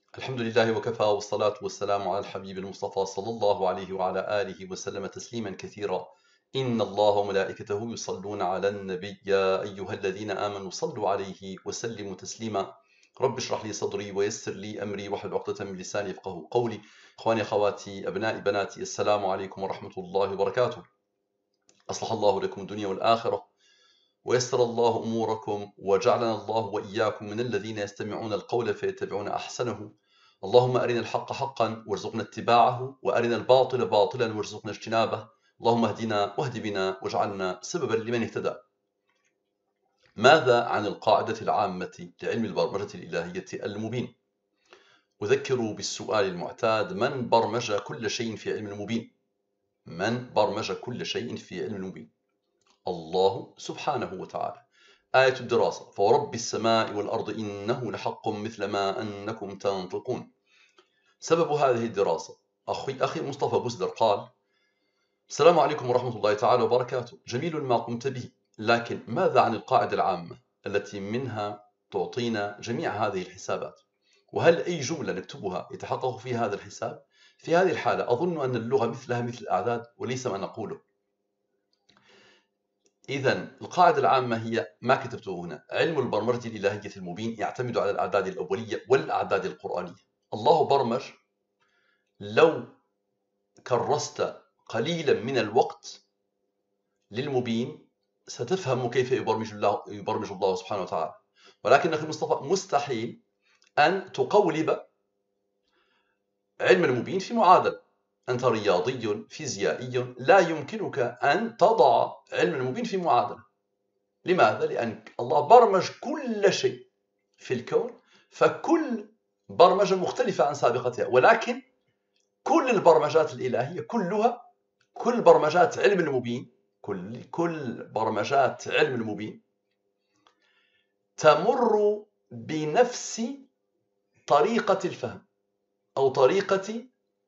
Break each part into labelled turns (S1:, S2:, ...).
S1: الحمد لله وكفى والصلاة والسلام على الحبيب المصطفى صلى الله عليه وعلى آله وسلم تسليما كثيرا. إن الله وملائكته يصلون على النبي يا أيها الذين آمنوا صلوا عليه وسلموا تسليما. رب اشرح لي صدري ويسر لي أمري واحلل عقدة من لساني يفقهوا قولي. إخواني أخواتي أبنائي بناتي، السلام عليكم ورحمة الله وبركاته. أصلح الله لكم الدنيا والآخرة ويسر الله أموركم وجعلنا الله وإياكم من الذين يستمعون القول فيتبعون أحسنه. اللهم أرنا الحق حقا وارزقنا اتباعه، وأرنا الباطل باطلا وارزقنا اجتنابه. اللهم اهدنا واهد بنا واجعلنا سببا لمن اهتدى. ماذا عن القاعدة العامة لعلم البرمجة الإلهية المبين؟ أذكر بالسؤال المعتاد: من برمج كل شيء في علم المبين؟ من برمج كل شيء في علم المبين؟ الله سبحانه وتعالى. آية الدراسة: فورب السماء والأرض إنه لحق مثل ما أنكم تنطقون. سبب هذه الدراسة: أخي مصطفى بوسدر قال: السلام عليكم ورحمة الله تعالى وبركاته، جميل ما قمت به، لكن ماذا عن القاعدة العامة التي منها تعطينا جميع هذه الحسابات؟ وهل أي جملة نكتبها يتحقق فيها هذا الحساب؟ في هذه الحالة أظن أن اللغة مثلها مثل الأعداد وليس ما نقوله. إذن القاعدة العامة هي ما كتبته هنا: علم البرمجة الإلهية المبين يعتمد على الأعداد الأولية والأعداد القرآنية. الله برمج. لو كرست قليلا من الوقت للمبين ستفهم كيف يبرمج الله سبحانه وتعالى. ولكن أخي مصطفى، مستحيل أن تقولب علم المبين في معادلة. أنت رياضي فيزيائي، لا يمكنك أن تضع علم المبين في معادلة. لماذا؟ لأن الله برمج كل شيء في الكون، فكل برمجة مختلفة عن سابقتها، ولكن كل البرمجات الإلهية كل برمجات علم المبين، كل برمجات علم المبين تمر بنفس طريقة الفهم أو طريقة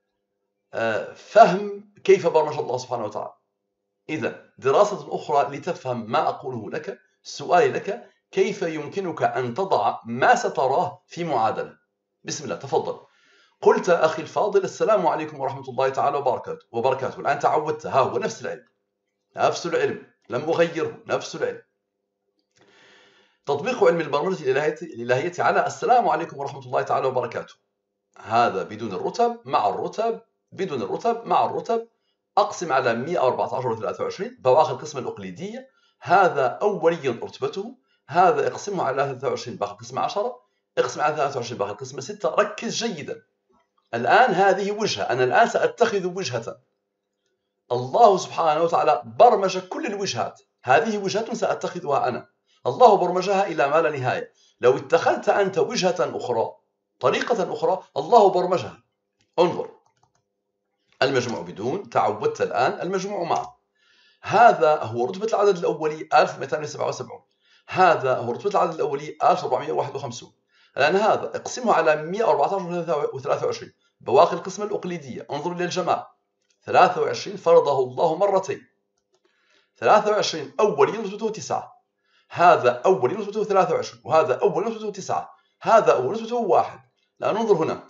S1: فهم كيف برمج الله سبحانه وتعالى. إذا دراسة أخرى لتفهم ما أقوله لك. سؤالي لك: كيف يمكنك أن تضع ما ستراه في معادلة؟ بسم الله، تفضل. قلت أخي الفاضل: السلام عليكم ورحمة الله تعالى وبركاته. الآن تعودت، ها هو نفس العلم، لم أغيره، نفس العلم. تطبيق علم البرمجة الإلهية على السلام عليكم ورحمة الله تعالى وبركاته. هذا بدون الرتب مع الرتب، بدون الرتب مع الرتب. أقسم على 114 و23 بواقي القسمة الأقليدية. هذا أولي رتبته. هذا اقسمه على 23 باقي القسمة 10. اقسم على 23 باقي القسمة 6. ركز جيدا. الآن هذه وجهة، أنا الآن سأتخذ وجهة. الله سبحانه وتعالى برمج كل الوجهات، هذه وجهة سأتخذها أنا. الله برمجها إلى ما لا نهاية. لو اتخذت أنت وجهة أخرى، طريقة أخرى، الله برمجها. انظر، المجموع بدون، تعودت الآن المجموع مع. هذا هو رتبة العدد الأولي 1277. هذا هو رتبة العدد الأولي 1451. الآن هذا اقسمه على 114 و23 بواقي القسمة الأقليدية. انظر إلى الجمال. 23 فرضه الله مرتين. 23 أولي رتبته 9. هذا أولي رتبته 23، وهذا أولي رتبته 9. هذا أولي رتبته 1. الآن ننظر هنا: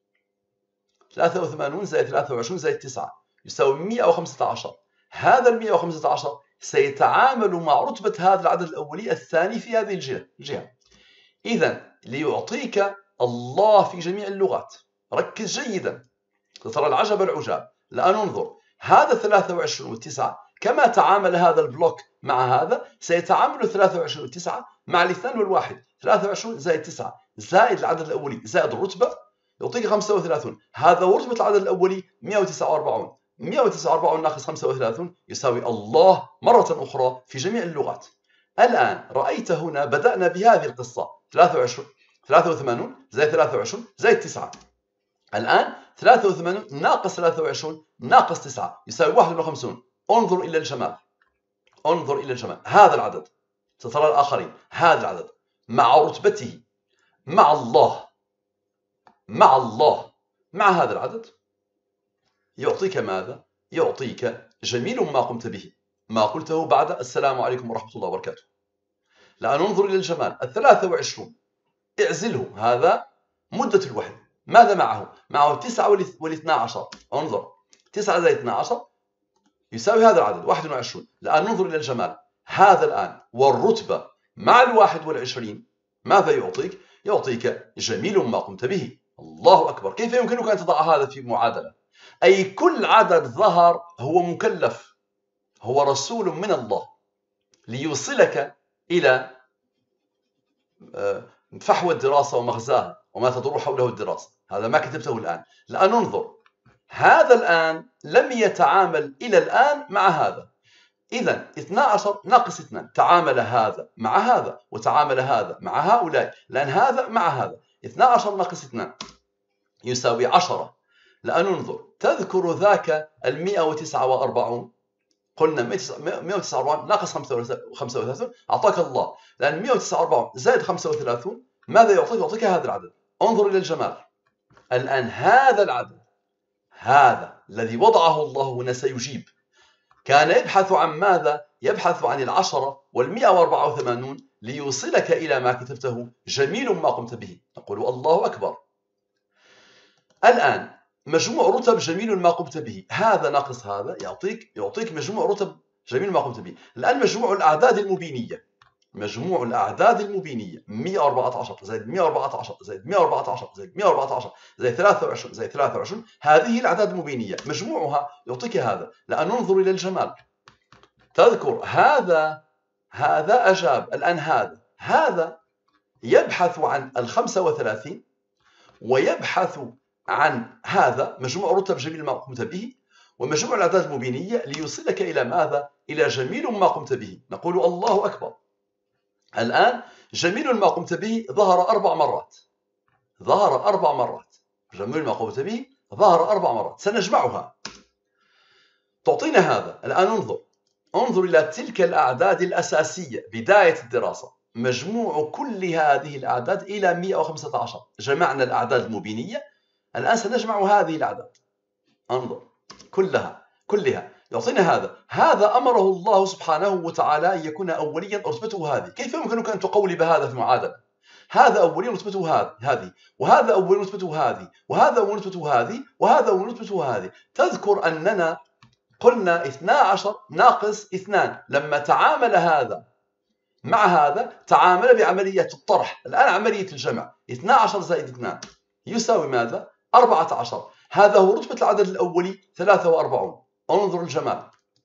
S1: 83 زائد 23 زائد 9 يساوي 115. هذا 115 سيتعامل مع رتبة هذا العدد الأولي الثاني في هذه الجهة. إذن ليعطيك الله في جميع اللغات. ركز جيدا، ترى العجب العجاب. الآن انظر، هذا 23 و9 كما تعامل هذا البلوك مع هذا، سيتعامل 23 و9 مع الاثنان والواحد. 23 زائد 9 زائد العدد الأولي زائد الرتبة يعطيك 35. هذا رتبة العدد الأولي 149. 149 ناقص 35 يساوي الله مرة أخرى في جميع اللغات. الآن رأيت هنا بدأنا بهذه القصة: 83 زائد 23 زائد 9. الآن 83 ناقص 23 ناقص 9 يساوي 51. انظر إلى الجمال، انظر إلى الجمال. هذا العدد، سترى الآخرين، هذا العدد مع رتبته مع الله، مع هذا العدد يعطيك ماذا؟ يعطيك جميل ما قمت به، ما قلته بعد السلام عليكم ورحمة الله وبركاته. الآن انظر إلى الجمال. 23 اعزله، هذا مدة الوحي. ماذا معه؟ معه 9 وال12. انظر، 9 زائد 12 يساوي هذا العدد 21. الآن ننظر إلى الجمال. هذا الآن والرتبة مع ال21 ماذا يعطيك؟ يعطيك جميل ما قمت به. الله أكبر. كيف يمكنك أن تضع هذا في معادلة؟ أي كل عدد ظهر هو مكلف، هو رسول من الله ليوصلك إلى فحوى الدراسة ومغزاها وما تدور حوله الدراسة. هذا ما كتبته الآن. الآن ننظر، هذا الآن لم يتعامل إلى الآن مع هذا. إذا 12 ناقص 2 تعامل هذا مع هذا وتعامل هذا مع هؤلاء، لأن هذا مع هذا. 12 ناقص 2 يساوي 10. الآن ننظر، تذكر ذاك 149. قلنا 149 ناقص 35 أعطاك الله، لأن 149 زائد 35 ماذا يعطيك؟ يعطيك هذا العدد. انظر إلى الجمال. الآن هذا العدد، هذا الذي وضعه الله هنا سيجيب. كان يبحث عن ماذا؟ يبحث عن 10 وال184 ليوصلك إلى ما كتبته جميل ما قمت به. نقول الله أكبر. الآن مجموع رتب جميل ما قمت به، هذا ناقص هذا يعطيك مجموع رتب جميل ما قمت به. الآن مجموع الأعداد المبينية، مجموع الأعداد المبينية 114 زائد 114 زائد 114 زائد 114 زائد 23 زائد 23، هذه الأعداد المبينية مجموعها يعطيك هذا. الآن ننظر إلى الجمال. تذكر هذا أجاب. الآن هذا يبحث عن 35 ويبحث عن هذا مجموع رتب جميل ما قمت به ومجموع الأعداد المبينية ليوصلك إلى ماذا؟ إلى جميل ما قمت به. نقول الله أكبر. الآن جميل ما قمت به ظهر 4 مرات، ظهر 4 مرات. جميل ما قمت به ظهر 4 مرات، سنجمعها تعطينا هذا. الآن انظر إلى تلك الأعداد الأساسية بداية الدراسة، مجموع كل هذه الأعداد إلى 115. جمعنا الأعداد المبينية، الآن سنجمع هذه الأعداد. انظر كلها يعطينا هذا أمره الله سبحانه وتعالى أن يكون أوليا رتبته هذه. كيف يمكنك أن تقولب هذا في معادلة؟ هذا أوليا رتبته هذه، وهذا أوليا رتبته هذه، وهذا أوليا رتبته هذه، وهذا أوليا رتبته هذه. تذكر أننا قلنا 12 ناقص 2 لما تعامل هذا مع هذا تعامل بعملية الطرح. الآن عملية الجمع، 12 زائد 2 يساوي ماذا؟ 14. هذا هو رتبة العدد الأولي 43. انظر الجمال.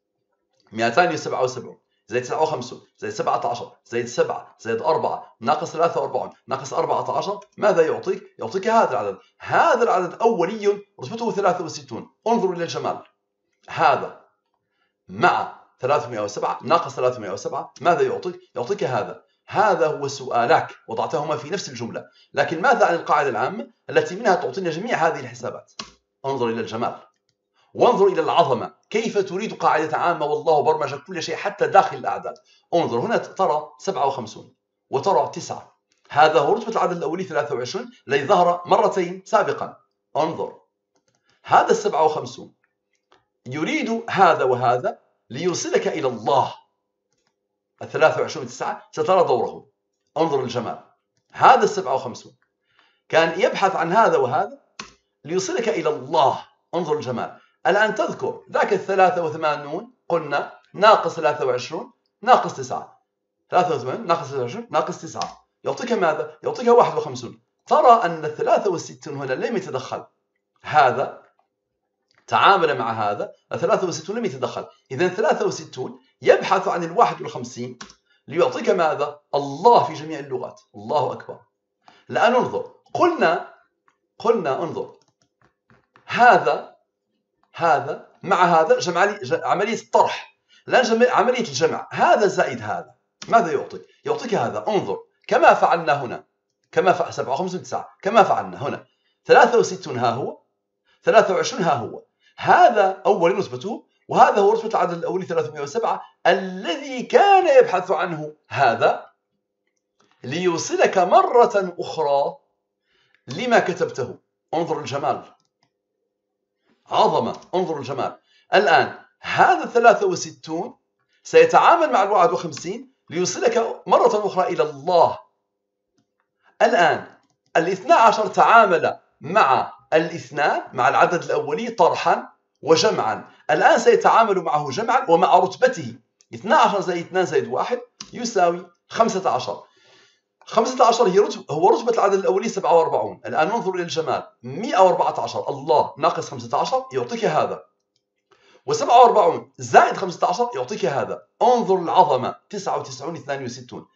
S1: 277 زائد 59 زائد 17 زائد 7 زائد 4 ناقص 43 ناقص 14 ماذا يعطيك؟ يعطيك هذا العدد. هذا العدد أولي رتبته 63. انظر إلى الجمال. هذا مع 307 ناقص 307 ماذا يعطيك؟ يعطيك هذا هو سؤالك، وضعتهما في نفس الجملة. لكن ماذا عن القاعدة العامة التي منها تعطينا جميع هذه الحسابات؟ انظر إلى الجمال وانظر إلى العظمة. كيف تريد قاعدة عامة والله برمج كل شيء حتى داخل الأعداد؟ انظر هنا ترى 57 وترى 9. هذا هو رتبة العدد الأولي 23 الذي ظهر مرتين سابقا. انظر هذا 57 يريد هذا وهذا ليوصلك إلى الله. 23 9 سترى دوره. انظر الجمال. هذا 57 كان يبحث عن هذا وهذا ليوصلك إلى الله. انظر الجمال. الآن تذكر ذاك 83 قلنا ناقص 23 ناقص 9. 83 ناقص 23 ناقص 9 يعطيك ماذا؟ يعطيك 51. ترى أن 63 هنا لم يتدخل، هذا تعامل مع هذا، 63 لم يتدخل. إذن 63 يبحث عن 51 ليعطيك ماذا؟ الله في جميع اللغات. الله أكبر. الآن انظر، قلنا انظر هذا مع هذا عملية الطرح. الآن عملية الجمع، هذا زائد هذا ماذا يعطيك؟ يعطيك هذا. انظر كما فعلنا هنا، كما 57 9 كما فعلنا هنا. 63 ها هو، 23 ها هو. هذا أول رتبته، وهذا هو رتبة العدد الأولي 307 الذي كان يبحث عنه هذا ليوصلك مرة أخرى لما كتبته. انظر الجمال، عظمة. انظر الجمال. الآن هذا 63 سيتعامل مع 51 ليوصلك مرة أخرى إلى الله. الآن 12 تعامل مع الاثنان مع العدد الأولي طرحا وجمعا. الآن سيتعامل معه جمعا ومع رتبته. 12 زائد 2 زائد 1 يساوي 15. 15 هو رتبة العدد الأولي 47. الآن ننظر إلى الجمال. 114 الله ناقص 15 يعطيك هذا، و47 زائد 15 يعطيك هذا. انظر العظمة. 99 62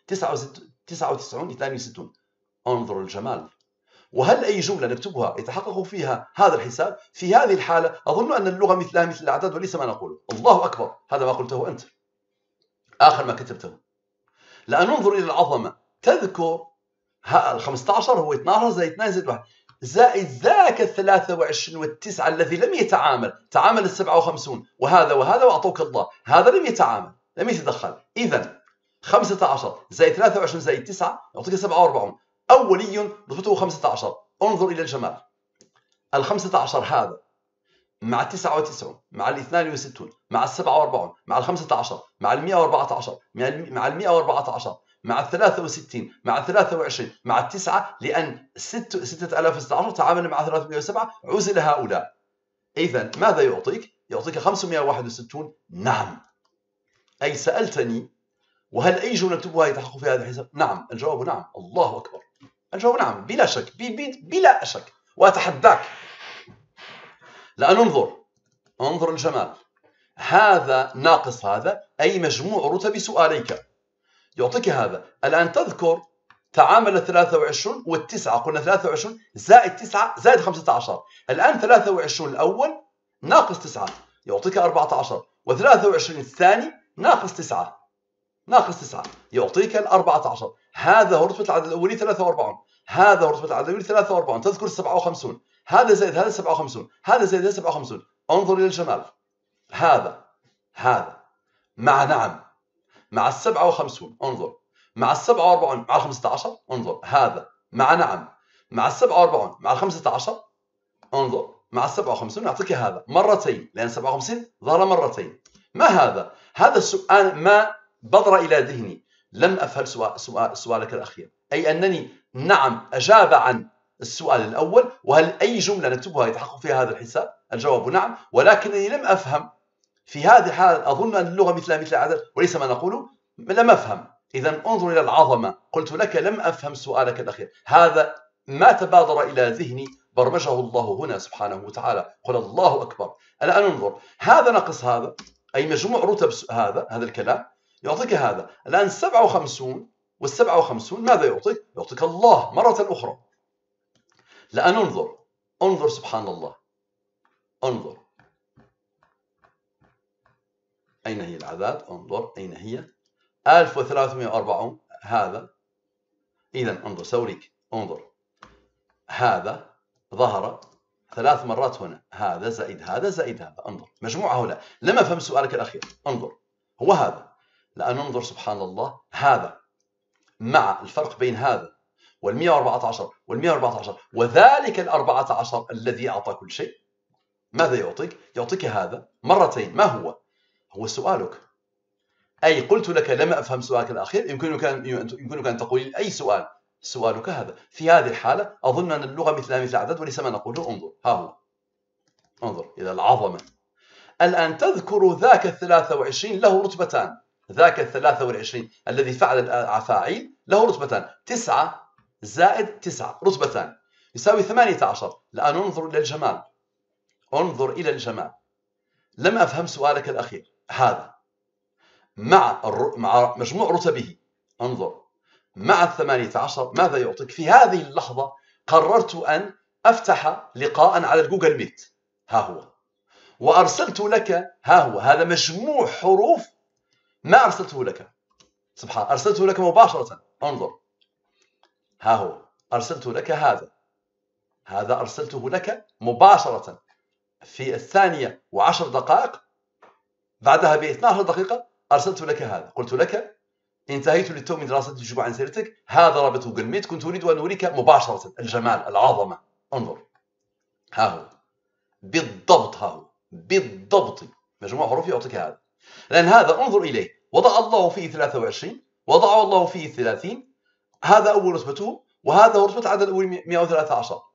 S1: 99 62. انظر الجمال. وهل أي جملة نكتبها يتحقق فيها هذا الحساب؟ في هذه الحالة أظن أن اللغة مثلها مثل الأعداد وليس ما نقوله. الله أكبر، هذا ما قلته أنت، آخر ما كتبته. الآن ننظر إلى العظمة. تذكر ال 15 هو 12 زائد 2 زائد 1 زائد ذاك ال 23 وال9 الذي لم يتعامل. تعامل ال 57 وهذا وأعطوك الله. هذا لم يتعامل، لم يتدخل. إذا 15 زائد 23 زائد 9 يعطيك 47. أولي رتبته 15. انظر إلى الجمال. ال 15 هذا مع 99 مع ال 62 مع ال 47 مع ال 15 مع ال 114 مع ال 114 مع ال 63 مع ال 23 مع التسعة، لأن 6016 تعامل مع 307 عزل هؤلاء. إذا ماذا يعطيك؟ يعطيك 561. نعم. أي سألتني وهل أي جملة نكتبها يتحقق في هذا الحساب؟ نعم. الجواب نعم. الله أكبر. الجواب نعم بلا شك، بلا شك، وأتحداك. الآن انظر الجمال. هذا ناقص هذا، أي مجموع رتب سؤاليك يعطيك هذا. الآن تذكر تعامل 23 وال9. قلنا 23 زائد 9 زائد 15. الآن 23 الأول ناقص 9 يعطيك 14، و23 الثاني ناقص 9 يعطيك 14. هذا هو رتبة العدد الأولي 43. هذا هو رتبة العدد الأولي 43. تذكر 57. هذا زائد هذا 57. هذا زائد هذا 57. انظر إلى الجمال. هذا مع نعم مع 57. انظر مع 47 مع 15. انظر هذا مع نعم مع 47 مع 15. انظر مع 57 يعطيك هذا مرتين، لأن 57 ظهر مرتين. ما هذا؟ هذا السؤال ما بضر إلى ذهني. لم أفهم سؤالك الأخير، أي أنني نعم أجاب عن السؤال الأول وهل أي جملة نكتبها يتحقق فيها هذا الحساب؟ الجواب نعم، ولكنني لم أفهم. في هذه الحالة أظن أن اللغة مثلها مثل العدد وليس ما نقوله. لم أفهم. إذا انظر إلى العظمة. قلت لك لم أفهم سؤالك الأخير. هذا ما تبادر إلى ذهني برمجه الله هنا سبحانه وتعالى. قل الله أكبر. الآن انظر. هذا ناقص هذا، أي مجموع رتب هذا الكلام يعطيك هذا. الآن 57 وال57 ماذا يعطيك؟ يعطيك الله مرة أخرى. الآن انظر سبحان الله. انظر أين هي الأعداد؟ انظر أين هي. 1340 هذا. إذا انظر سأريك. انظر هذا ظهر 3 مرات هنا. هذا زائد هذا زائد هذا. انظر مجموع هؤلاء. لم أفهم سؤالك الأخير. انظر هو هذا. الآن انظر سبحان الله. هذا مع الفرق بين هذا وال114 وال114 وذلك ال14 الذي أعطى كل شيء. ماذا يعطيك؟ يعطيك هذا مرتين. ما هو سؤالك. أي قلت لك لم أفهم سؤالك الأخير. يمكنك أن تقول أي سؤال. سؤالك هذا. في هذه الحالة أظن أن اللغة مثلها مثل الأعداد وليس ما نقوله. انظر ها هو. انظر إلى العظمة. الآن تذكر ذاك 23 له رتبتان. ذاك 23 الذي فعل الأفاعيل له رتبتان. 9 زائد 9 رتبتان يساوي 18. الآن انظر إلى الجمال. انظر إلى الجمال. لم أفهم سؤالك الأخير. هذا مع مجموع رتبه. انظر مع 18 ماذا يعطيك؟ في هذه اللحظة قررت أن أفتح لقاء على الجوجل ميت. ها هو. وأرسلت لك. ها هو. هذا مجموع حروف ما أرسلته لك. سبحان، أرسلته لك مباشرة. انظر ها هو. أرسلت لك هذا أرسلته لك مباشرة في 12:10 بعدها ب12 دقيقة أرسلت لك هذا. قلت لك انتهيت للتو من دراسة الجمعة عن سيرتك. هذا رابط جوجل ميت. كنت أريد أن أريك مباشرة الجمال العظمة. انظر ها هو بالضبط. ها هو بالضبط مجموع حروف يعطيك هذا. لأن هذا انظر إليه. وضع الله فيه 23 وضع الله فيه 30. هذا أول رتبته وهذا هو رتبة العدد الأول 113.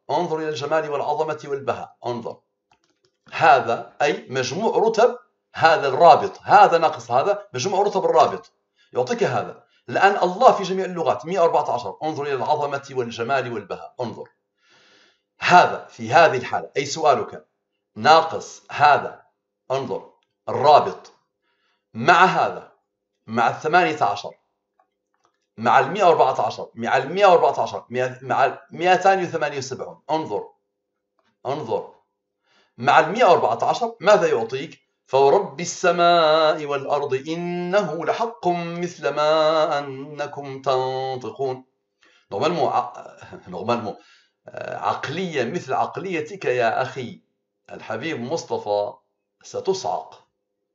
S1: انظر إلى الجمال والعظمة والبهاء، انظر. هذا أي مجموع رتب هذا الرابط، هذا ناقص هذا، مجموع رتب الرابط يعطيك هذا. الآن الله في جميع اللغات 114. انظر إلى العظمة والجمال والبهاء، انظر. هذا في هذه الحالة أي سؤالك ناقص هذا، انظر الرابط مع هذا، مع 18، مع 114، مع 114، مع 278، انظر مع 114 ماذا يعطيك؟ فورب السماء والأرض إنه لحق مثل ما أنكم تنطقون. نورمالمون عقلية مثل عقليتك يا أخي الحبيب مصطفى ستصعق،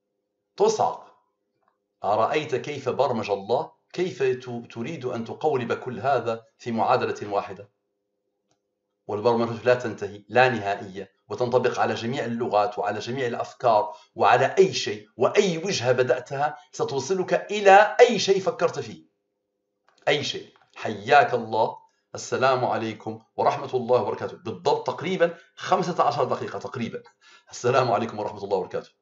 S1: أرأيت كيف برمج الله؟ كيف تريد أن تقولب كل هذا في معادلة واحدة؟ والبرمجة لا تنتهي، لا نهائية، وتنطبق على جميع اللغات وعلى جميع الأفكار وعلى أي شيء، وأي وجهة بدأتها ستوصلك إلى أي شيء فكرت فيه، أي شيء. حياك الله. السلام عليكم ورحمة الله وبركاته. بالضبط تقريبا 15 دقيقة تقريبا. السلام عليكم ورحمة الله وبركاته.